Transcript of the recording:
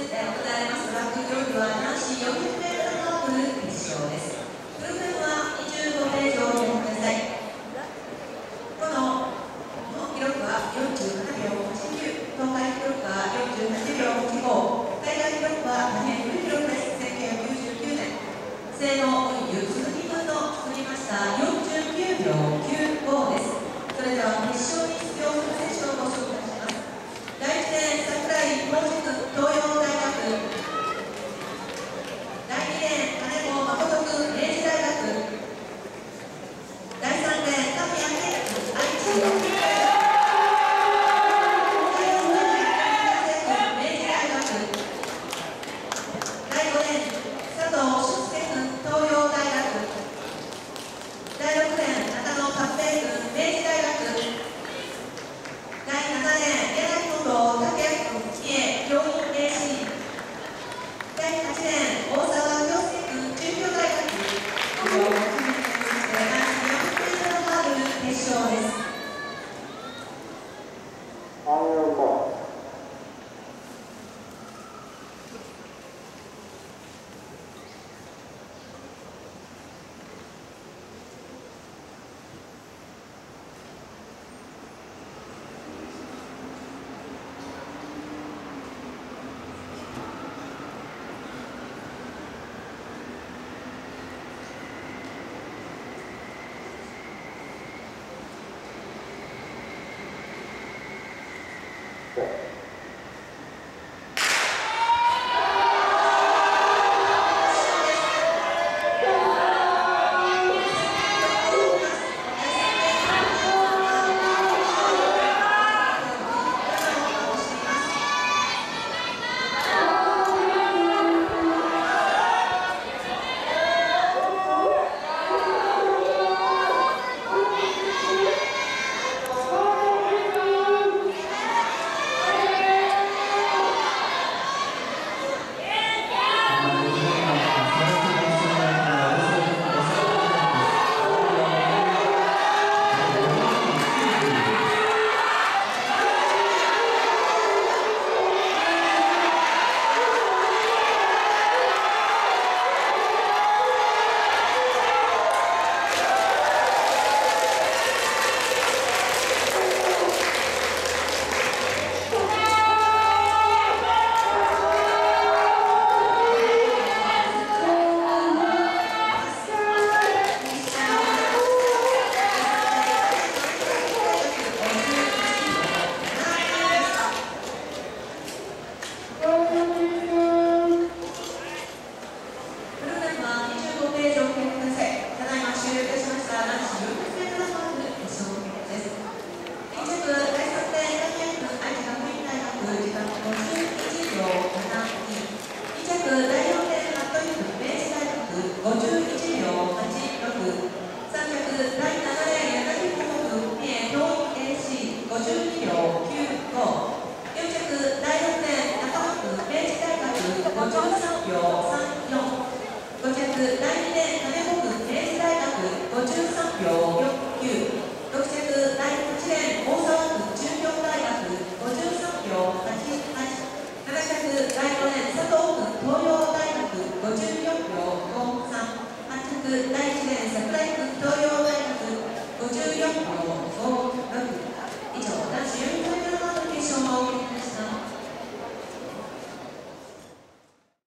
れますトラック競技は男子 400m ハードル決勝です。プログラムは25ページをご覧ください。この日本記録は47秒89、東海記録は48秒85、海外記録は大変古い記録です。1999年、西の運輸鈴木君の作りました49秒95です。それでは決勝に出場する選手をご紹介します。第1レーン、櫻井浩二君、東洋大学。第2レーン、金子誠君、明治大学。第3レーン、神谷健君、愛知。第4レーン、明治大学。第5レーン、佐藤俊介君、東洋大学。第6レーン、中野達平君、明治大学。第7レーン、柳本武也君、三重教員名士。第8レーン、大沢陽介君、中京大学。以上を決めておりまして、男子400mハードル決勝です。 对。